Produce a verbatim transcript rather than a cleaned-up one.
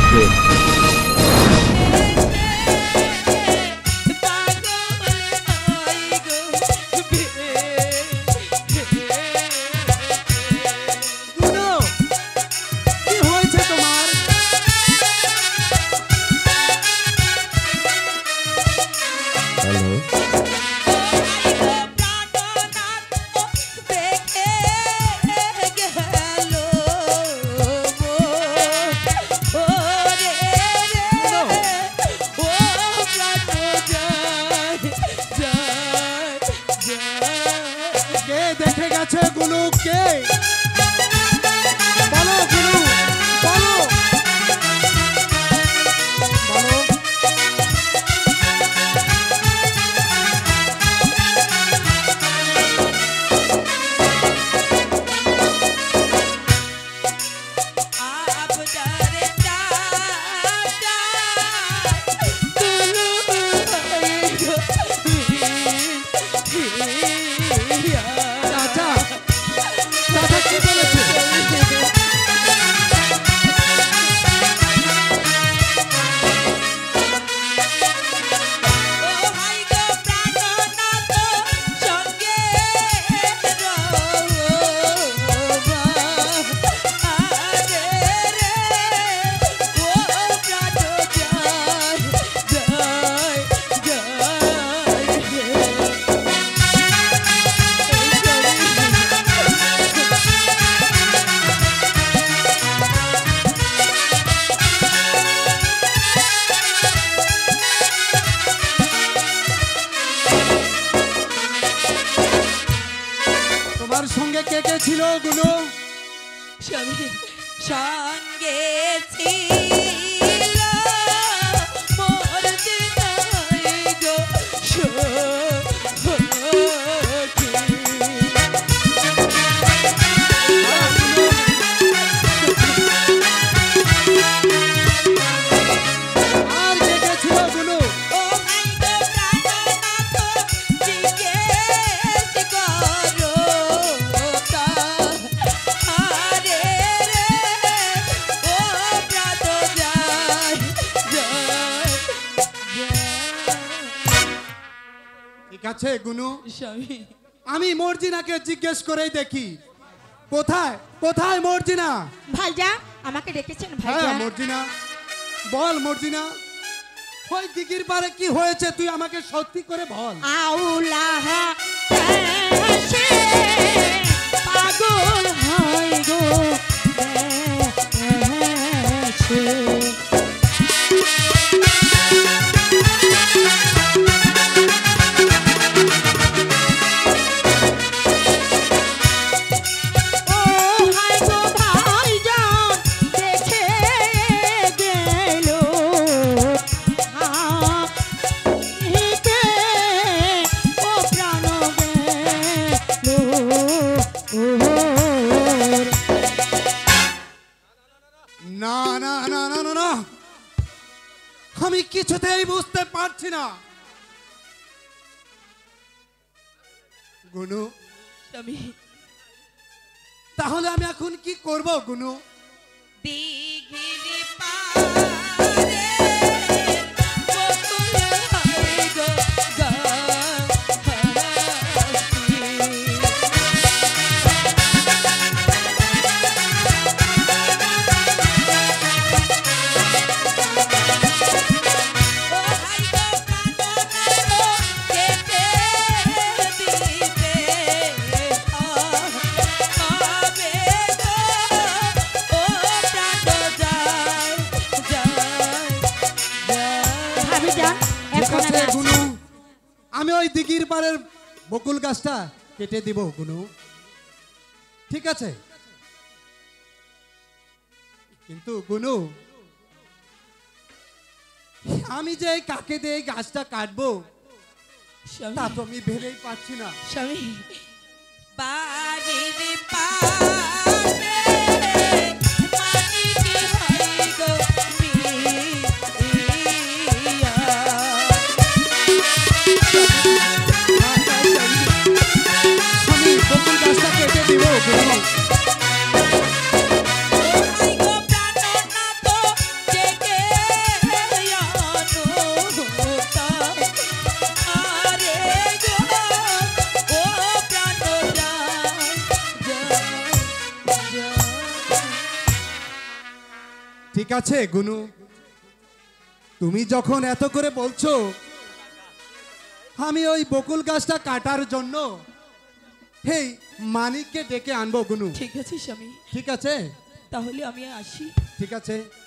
মধ্যে। সঙ্গে কে কে ছিল গুলো? সঙ্গে সঙ্গে ছিল মোর দিনাই গো আছে গুনু স্বামী আমি মর্জিনাকে জিজ্ঞেস করেই দেখি কোথায় কোথায় মর্জিনা ভাইজান আমাকে ডেকেছেন ভাইজান হ্যাঁ মর্জিনা বল মর্জিনা ওই দিগির পারে কি হয়েছে তুই আমাকে সত্যি করে বল আউলাহা সে পাগল হয় গো সে আমি কিছুতেই বুঝতে পারছি না গুনু তাহলে আমি এখন কি করব গুনু দিঘির পারে বকুল হয় গো আমি ওই দিঘির পাড়ের বকুল গাছটা কেটে দিব গুনু ঠিক আছে কিন্তু গুনু আমি যে কাকে দিয়ে এই গাছটা কাটবো তা তো আমি ভেবেই পাচ্ছি না স্বামী বাড়ির পাশে কেটে ঠিক আছে গুনু, তুমি যখন এত করে বলছো, আমি ওই বকুল গাছটা কাটার জন্য হেই মানিককে ডেকে আনবো গুনু। ঠিক আছে স্বামী, ঠিক আছে, তাহলে আমি আসি। ঠিক আছে।